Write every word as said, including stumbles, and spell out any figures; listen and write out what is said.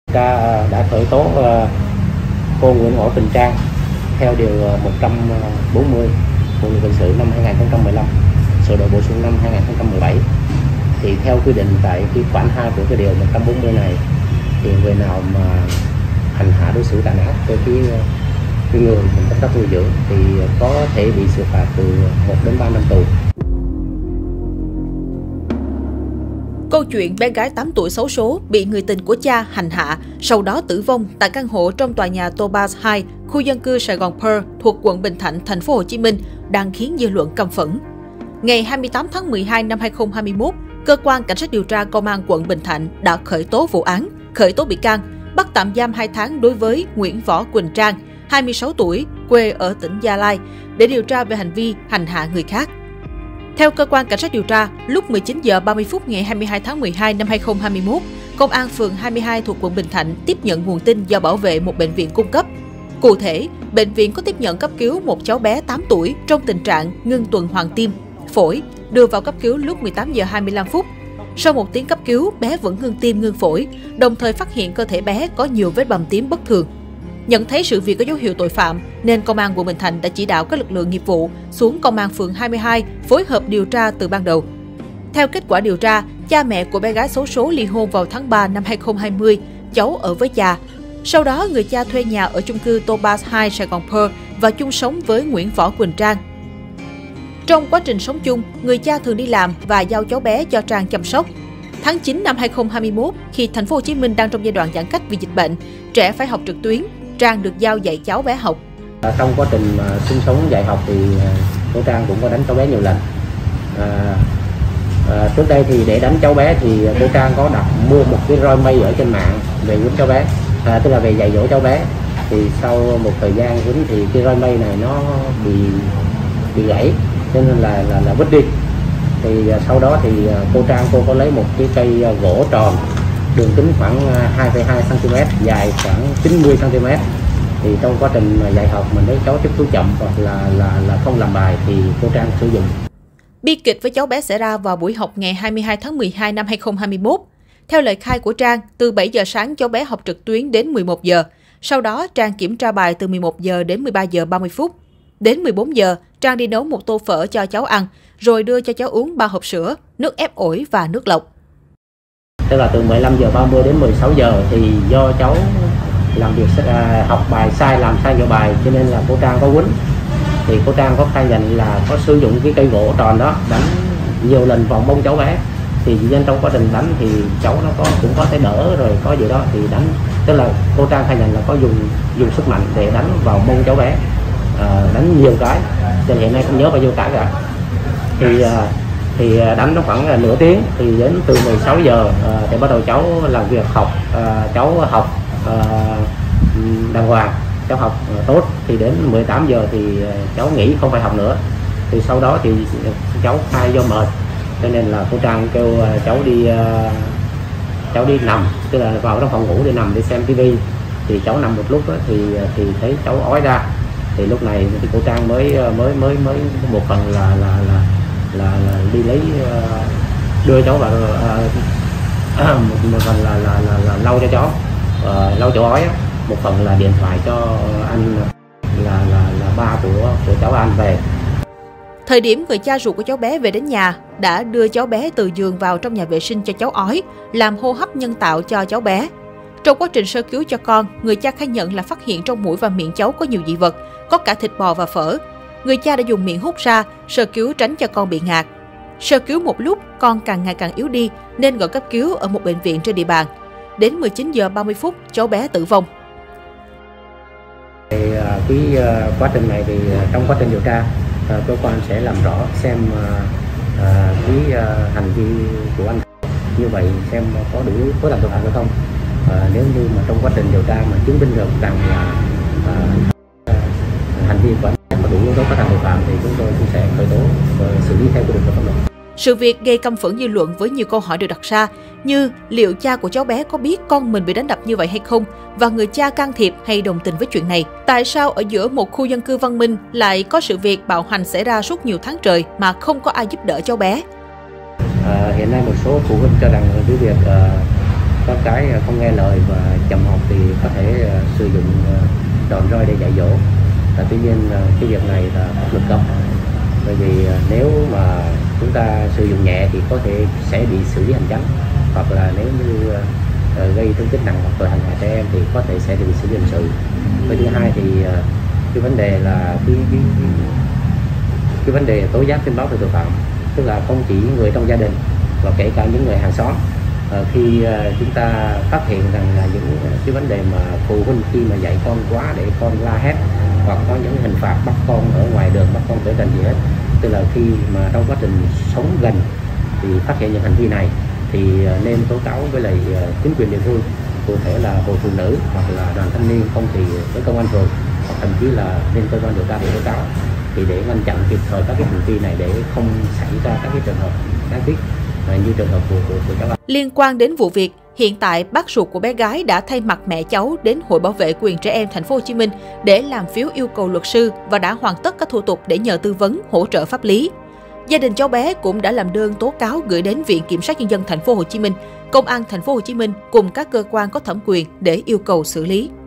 Ta đã khởi tố cô Nguyễn Võ Quỳnh Trang theo điều một trăm bốn mươi Bộ luật hình sự năm hai nghìn không trăm mười lăm, sửa đổi bổ sung năm hai nghìn không trăm mười bảy. Thì theo quy định tại cái khoản hai của cái điều một trăm bốn mươi này, thì người nào mà hành hạ đối xử tàn ác với cái, cái người mình công tác nuôi dưỡng thì có thể bị xử phạt từ một đến ba năm tù. Câu chuyện bé gái tám tuổi xấu số bị người tình của cha hành hạ, sau đó tử vong tại căn hộ trong tòa nhà Topaz hai, khu dân cư Sài Gòn Pearl thuộc quận Bình Thạnh, thành phố Hồ Chí Minh đang khiến dư luận căm phẫn. Ngày hai mươi tám tháng mười hai năm hai nghìn không trăm hai mươi mốt, cơ quan cảnh sát điều tra công an quận Bình Thạnh đã khởi tố vụ án, khởi tố bị can, bắt tạm giam hai tháng đối với Nguyễn Võ Quỳnh Trang, hai mươi sáu tuổi, quê ở tỉnh Gia Lai, để điều tra về hành vi hành hạ người khác. Theo cơ quan cảnh sát điều tra, lúc mười chín giờ ba mươi phút ngày hai mươi hai tháng mười hai năm hai nghìn không trăm hai mươi mốt, Công an phường hai mươi hai thuộc quận Bình Thạnh tiếp nhận nguồn tin do bảo vệ một bệnh viện cung cấp. Cụ thể, bệnh viện có tiếp nhận cấp cứu một cháu bé tám tuổi trong tình trạng ngưng tuần hoàn tim, phổi, đưa vào cấp cứu lúc mười tám giờ hai mươi lăm phút. Sau một tiếng cấp cứu, bé vẫn ngưng tim ngưng phổi, đồng thời phát hiện cơ thể bé có nhiều vết bầm tím bất thường. Nhận thấy sự việc có dấu hiệu tội phạm, nên Công an quận Bình Thạnh đã chỉ đạo các lực lượng nghiệp vụ xuống Công an phường hai mươi hai phối hợp điều tra từ ban đầu. Theo kết quả điều tra, cha mẹ của bé gái xấu số ly hôn vào tháng ba năm hai nghìn không trăm hai mươi, cháu ở với cha. Sau đó, người cha thuê nhà ở chung cư Topaz hai Sài Gòn Pearl và chung sống với Nguyễn Võ Quỳnh Trang. Trong quá trình sống chung, người cha thường đi làm và giao cháu bé cho Trang chăm sóc. Tháng chín năm hai nghìn không trăm hai mươi mốt, khi thành phố Hồ Chí Minh đang trong giai đoạn giãn cách vì dịch bệnh, trẻ phải học trực tuyến, Trang được giao dạy cháu bé học. Trong quá trình mà sinh sống dạy học thì cô Trang cũng có đánh cháu bé nhiều lần. À, à, trước đây thì để đánh cháu bé thì cô Trang có đặt mua một cái roi mây ở trên mạng về quýnh cháu bé, à, tức là về dạy dỗ cháu bé. Thì sau một thời gian quýnh thì cái roi mây này nó bị bị gãy, cho nên là là, là vứt đi. Thì sau đó thì cô Trang cô có lấy một cái cây gỗ tròn, đường kính khoảng hai phẩy hai xăng ti mét, dài khoảng chín mươi xăng ti mét. Thì trong quá trình mà dạy học mình thấy cháu tiếp thu chậm hoặc là là là không làm bài thì cô Trang sử dụng. Bi kịch với cháu bé xảy ra vào buổi học ngày hai mươi hai tháng mười hai năm hai nghìn không trăm hai mươi mốt. Theo lời khai của Trang, từ bảy giờ sáng cháu bé học trực tuyến đến mười một giờ. Sau đó Trang kiểm tra bài từ mười một giờ đến mười ba giờ ba mươi phút. Đến mười bốn giờ, Trang đi nấu một tô phở cho cháu ăn, rồi đưa cho cháu uống ba hộp sữa, nước ép ổi và nước lọc. Tức là từ mười lăm giờ ba mươi đến mười sáu giờ thì do cháu làm việc học bài sai, làm sai giờ bài, cho nên là cô Trang có quýnh. Thì cô Trang có khai nhận là có sử dụng cái cây gỗ tròn đó đánh nhiều lần vào mông cháu bé. Thì nên trong quá trình đánh thì cháu nó có cũng có thể đỡ rồi có gì đó thì đánh, tức là cô Trang khai nhận là có dùng dùng sức mạnh để đánh vào mông cháu bé, à, đánh nhiều cái, cho nên hiện nay không nhớ bao nhiêu cái cả. Thì thì đánh nó khoảng nửa tiếng, thì đến từ mười sáu giờ à, thì bắt đầu cháu làm việc học, à, cháu học à, đàng hoàng, cháu học à, tốt. Thì đến mười tám giờ thì cháu nghỉ không phải học nữa. Thì sau đó thì cháu khai do mệt, cho nên là cô Trang kêu cháu đi uh, cháu đi nằm, tức là vào trong phòng ngủ để nằm để xem tivi. Thì cháu nằm một lúc đó, thì thì thấy cháu ói ra. Thì lúc này thì cô Trang mới mới mới mới một phần là là là là, là đi lấy uh, đưa cháu vào uh, một, một phần là là là, là lau cho cháu, uh, lau chỗ ói, một phần là điện thoại cho anh là là là ba của của cháu An về. Thời điểm người cha ruột của cháu bé về đến nhà đã đưa cháu bé từ giường vào trong nhà vệ sinh cho cháu ói, làm hô hấp nhân tạo cho cháu bé. Trong quá trình sơ cứu cho con, người cha khai nhận là phát hiện trong mũi và miệng cháu có nhiều dị vật, có cả thịt bò và phở. Người cha đã dùng miệng hút ra, sơ cứu tránh cho con bị ngạt. Sơ cứu một lúc, con càng ngày càng yếu đi nên gọi cấp cứu ở một bệnh viện trên địa bàn. Đến mười chín giờ ba mươi phút, cháu bé tử vong. Thì, cái uh, quá trình này thì uh, trong quá trình điều tra, uh, cơ quan sẽ làm rõ xem uh, uh, cái uh, hành vi của anh như vậy xem có đủ cấu thành tội phạm hay không. Uh, nếu như mà trong quá trình điều tra mà chứng minh được rằng là uh, hành vi của anh có đủ yếu tố cấu thành tội phạm thì chúng tôi cũng sẽ khởi tố và xử lý theo quy định của pháp luật. Sự việc gây căm phẫn dư luận với nhiều câu hỏi được đặt ra như liệu cha của cháu bé có biết con mình bị đánh đập như vậy hay không và người cha can thiệp hay đồng tình với chuyện này. Tại sao ở giữa một khu dân cư văn minh lại có sự việc bạo hành xảy ra suốt nhiều tháng trời mà không có ai giúp đỡ cháu bé? À, hiện nay một số phụ huynh cho rằng cái việc uh, có cái không nghe lời và chậm học thì có thể uh, sử dụng uh, đòn roi để dạy dỗ. Và tuy nhiên uh, cái việc này là pháp luật cấm, bởi vì uh, nếu mà chúng ta sử dụng nhẹ thì có thể sẽ bị xử lý hành chính, hoặc là nếu như uh, gây thương tích nặng hoặc là hành hạ trẻ em thì có thể sẽ bị xử lý hình sự. Cái thứ hai thì uh, cái vấn đề là cái, cái, cái, cái vấn đề tố giác tin báo về tội phạm, tức là không chỉ người trong gia đình và kể cả những người hàng xóm. À, khi uh, chúng ta phát hiện rằng là những uh, cái vấn đề mà phụ huynh khi mà dạy con quá để con la hét, hoặc có những hình phạt bắt con ở ngoài đường, bắt con trở thành gì hết, tức là khi mà trong quá trình sống gần thì phát hiện những hành vi này thì uh, nên tố cáo với lại uh, chính quyền địa phương, cụ thể là hội phụ nữ hoặc là đoàn thanh niên, không thì với công an phường, hoặc thậm chí là lên cơ quan điều tra để tố cáo, thì để ngăn chặn kịp thời các cái hành vi này để không xảy ra các cái trường hợp đáng tiếc như trường hợp của, của, của cháu. Liên quan đến vụ việc, hiện tại bác ruột của bé gái đã thay mặt mẹ cháu đến Hội Bảo vệ quyền trẻ em Thành phố Hồ Chí Minh để làm phiếu yêu cầu luật sư và đã hoàn tất các thủ tục để nhờ tư vấn hỗ trợ pháp lý. Gia đình cháu bé cũng đã làm đơn tố cáo gửi đến Viện Kiểm sát Nhân dân Thành phố Hồ Chí Minh, Công an Thành phố Hồ Chí Minh cùng các cơ quan có thẩm quyền để yêu cầu xử lý.